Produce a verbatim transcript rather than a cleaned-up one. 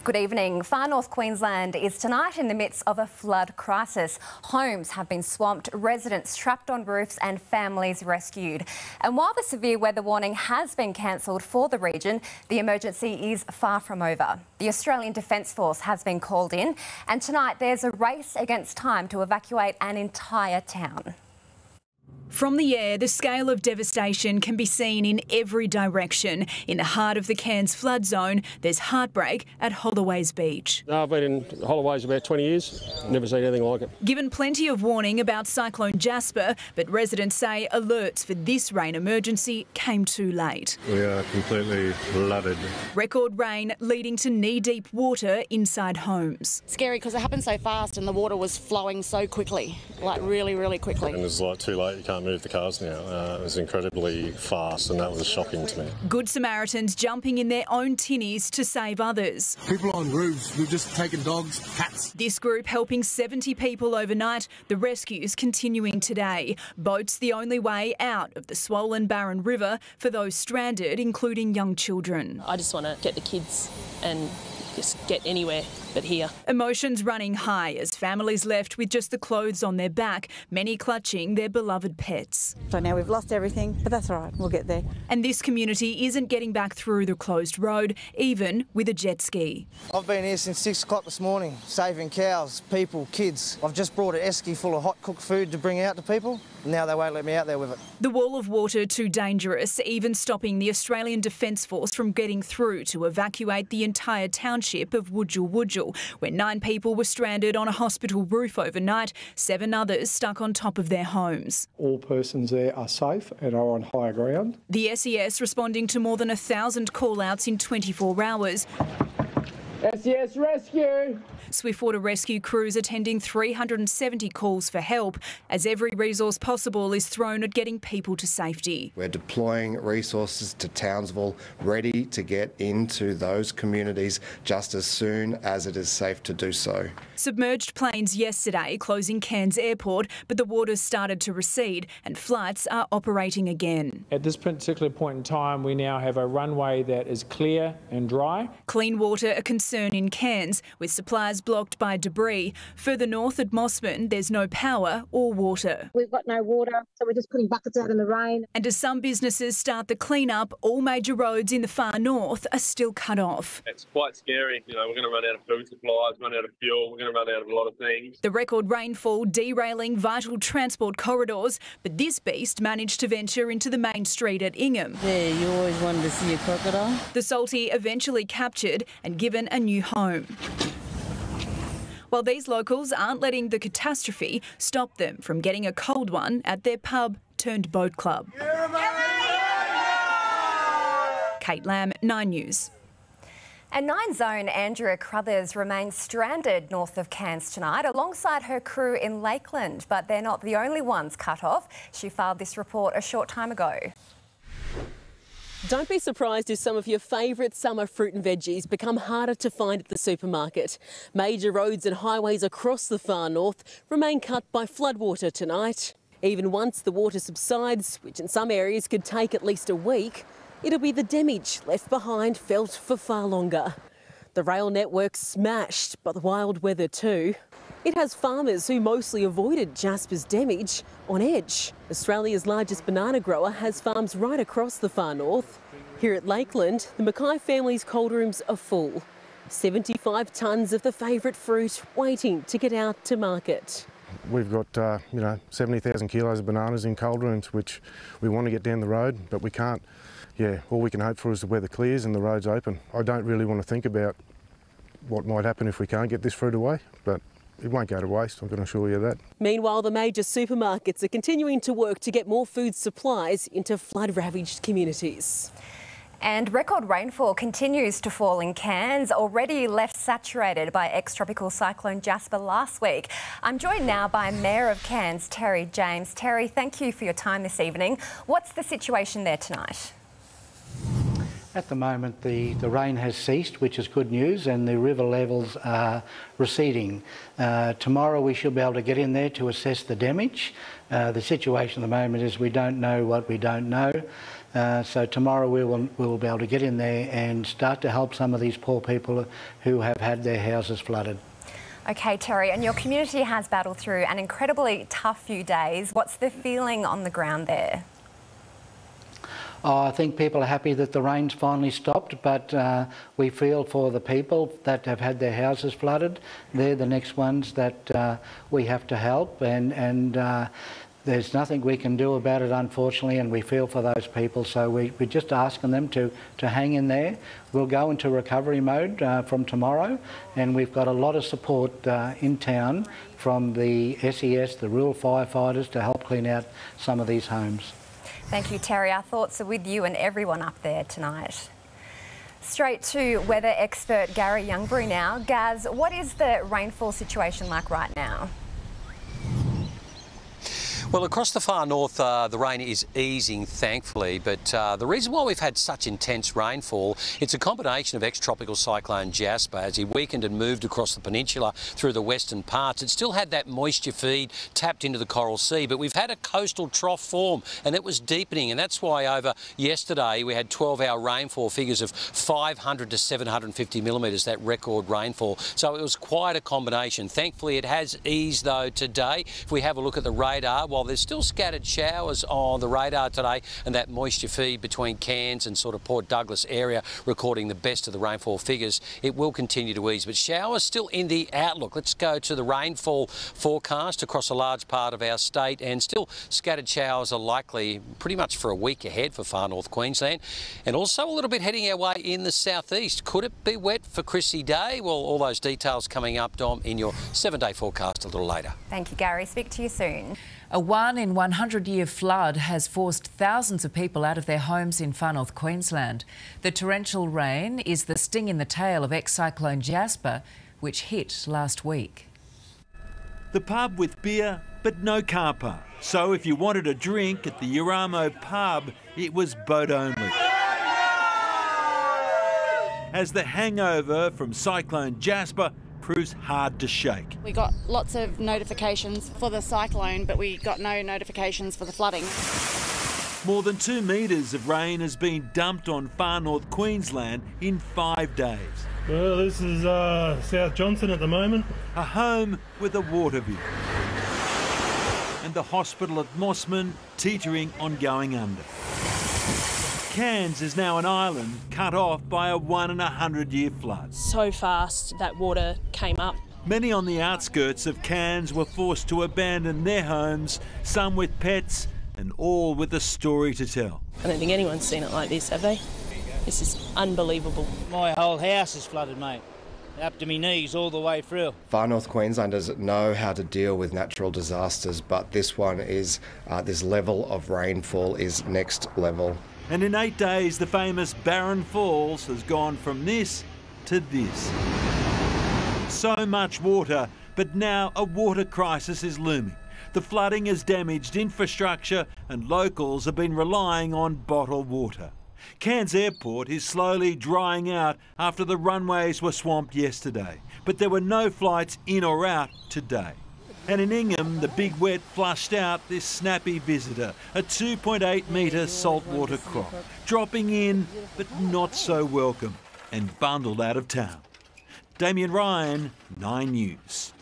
Good evening. Far North Queensland is tonight in the midst of a flood crisis. Homes have been swamped, residents trapped on roofs and families rescued. And while the severe weather warning has been cancelled for the region, the emergency is far from over. The Australian Defence Force has been called in, and tonight there's a race against time to evacuate an entire town. From the air, the scale of devastation can be seen in every direction. In the heart of the Cairns flood zone, there's heartbreak at Holloway's Beach. No, I've been in Holloway's about twenty years, never seen anything like it. Given plenty of warning about Cyclone Jasper, but residents say alerts for this rain emergency came too late. We are completely flooded. Record rain leading to knee-deep water inside homes. Scary because it happened so fast and the water was flowing so quickly, like really, really quickly. And it's like too late, you can't move the cars now. Uh, it was incredibly fast and that was shocking to me. Good Samaritans jumping in their own tinnies to save others. People on roofs, we've just taken dogs, cats. This group helping seventy people overnight, the rescues continuing today. Boats the only way out of the swollen Barron River for those stranded, including young children. I just want to get the kids and just get anywhere but here. Emotions running high as families left with just the clothes on their back, many clutching their beloved pets. So now we've lost everything, but that's all right, we'll get there. And this community isn't getting back through the closed road, even with a jet ski. I've been here since six o'clock this morning, saving cows, people, kids. I've just brought an esky full of hot cooked food to bring out to people. Now they won't let me out there with it. The wall of water too dangerous, even stopping the Australian Defence Force from getting through to evacuate the entire township of Wudjil Wudjil, where nine people were stranded on a hospital roof overnight, seven others stuck on top of their homes. All persons there are safe and are on higher ground. The S E S responding to more than a thousand call-outs in twenty-four hours. S E S Rescue! Swiftwater rescue crews attending three hundred seventy calls for help as every resource possible is thrown at getting people to safety. We're deploying resources to Townsville, ready to get into those communities just as soon as it is safe to do so. Submerged planes yesterday closing Cairns Airport, but the waters started to recede and flights are operating again. At this particular point in time, we now have a runway that is clear and dry. Clean water a concern in Cairns, with supplies blocked by debris. Further north at Mossman, there's no power or water. We've got no water, so we're just putting buckets out in the rain. And as some businesses start the clean-up, all major roads in the far north are still cut off. It's quite scary. You know, we're going to run out of food supplies, run out of fuel, we're going to run out of a lot of things. The record rainfall derailing vital transport corridors, but this beast managed to venture into the main street at Ingham. There, you always wanted to see a crocodile. The salty eventually captured and given a new home. While these locals aren't letting the catastrophe stop them from getting a cold one at their pub turned boat club. Kate Lamb, Nine News. And Nine Zone Andrea Crothers remains stranded north of Cairns tonight alongside her crew in Lakeland, but they're not the only ones cut off. She filed this report a short time ago. Don't be surprised if some of your favourite summer fruit and veggies become harder to find at the supermarket. Major roads and highways across the far north remain cut by floodwater tonight. Even once the water subsides, which in some areas could take at least a week, it'll be the damage left behind felt for far longer. The rail network smashed by the wild weather too. It has farmers who mostly avoided Jasper's damage on edge. Australia's largest banana grower has farms right across the far north. Here at Lakeland, the Mackay family's cold rooms are full. seventy-five tonnes of the favourite fruit waiting to get out to market. We've got, uh, you know, seventy thousand kilos of bananas in cold rooms, which we want to get down the road, but we can't. Yeah, all we can hope for is the weather clears and the road's open. I don't really want to think about what might happen if we can't get this fruit away, but it won't go to waste, I can assure you that. Meanwhile, the major supermarkets are continuing to work to get more food supplies into flood-ravaged communities. And record rainfall continues to fall in Cairns, already left saturated by ex-tropical cyclone Jasper last week. I'm joined now by Mayor of Cairns, Terry James. Terry, thank you for your time this evening. What's the situation there tonight? At the moment, the, the rain has ceased, which is good news, and the river levels are receding. Uh, tomorrow we should be able to get in there to assess the damage. Uh, the situation at the moment is we don't know what we don't know. Uh, so tomorrow we will, we will be able to get in there and start to help some of these poor people who have had their houses flooded. Okay, Terry, and your community has battled through an incredibly tough few days. What's the feeling on the ground there? Oh, I think people are happy that the rain's finally stopped, but uh, we feel for the people that have had their houses flooded. They're the next ones that uh, we have to help, and, and uh, there's nothing we can do about it, unfortunately, and we feel for those people. So we, we're just asking them to, to hang in there. We'll go into recovery mode uh, from tomorrow, and we've got a lot of support uh, in town from the S E S, the rural firefighters, to help clean out some of these homes. Thank you, Terry. Our thoughts are with you and everyone up there tonight. Straight to weather expert Gary Youngbury now. Gaz, what is the rainfall situation like right now? Well, across the far north, uh, the rain is easing, thankfully, but uh, the reason why we've had such intense rainfall, it's a combination of ex-tropical cyclone Jasper. As he weakened and moved across the peninsula through the western parts, it still had that moisture feed tapped into the Coral Sea, but we've had a coastal trough form, and it was deepening, and that's why over yesterday we had twelve hour rainfall figures of five hundred to seven hundred fifty millimetres, that record rainfall. So it was quite a combination. Thankfully, it has eased, though, today. If we have a look at the radar, while there's still scattered showers on the radar today, and that moisture feed between Cairns and sort of Port Douglas area recording the best of the rainfall figures, it will continue to ease, but showers still in the outlook. Let's go to the rainfall forecast across a large part of our state, and still scattered showers are likely pretty much for a week ahead for Far North Queensland, and also a little bit heading our way in the southeast. Could it be wet for Chrissy Day? Well, all those details coming up, Dom, in your seven day forecast a little later. Thank you, Gary. Speak to you soon. A one in one hundred year flood has forced thousands of people out of their homes in Far North Queensland. The torrential rain is the sting in the tail of ex-cyclone Jasper, which hit last week. The pub with beer, but no car park. So if you wanted a drink at the Uramo pub, it was boat only. As the hangover from Cyclone Jasper proves hard to shake. We got lots of notifications for the cyclone, but we got no notifications for the flooding. More than two metres of rain has been dumped on Far North Queensland in five days. Well, this is uh, South Johnson at the moment. A home with a water view. And the hospital at Mossman teetering on going under. Cairns is now an island cut off by a one in a hundred year flood. So fast that water came up. Many on the outskirts of Cairns were forced to abandon their homes, some with pets and all with a story to tell. I don't think anyone's seen it like this, have they? This is unbelievable. My whole house is flooded, mate. Up to my knees all the way through. Far North Queenslanders know how to deal with natural disasters, but this one is, uh, this level of rainfall is next level. And in eight days, the famous Barron Falls has gone from this to this. So much water, but now a water crisis is looming. The flooding has damaged infrastructure and locals have been relying on bottled water. Cairns Airport is slowly drying out after the runways were swamped yesterday, but there were no flights in or out today. And in Ingham, the big wet flushed out this snappy visitor, a two point eight metre saltwater croc, dropping in but not so welcome and bundled out of town. Damien Ryan, Nine News.